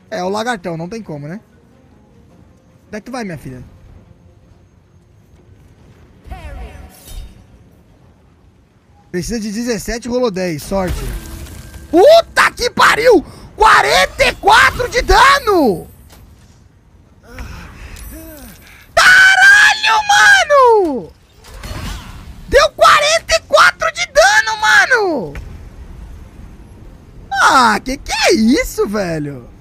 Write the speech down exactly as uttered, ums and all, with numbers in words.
É, o lagartão, não tem como, né? Onde é que tu vai, minha filha? Precisa de dezessete, rolou dez, sorte. Puta que pariu! quarenta e quatro de dano! Caralho, mano! Deu quarenta e quatro de dano, mano! Ah, que que é isso, velho?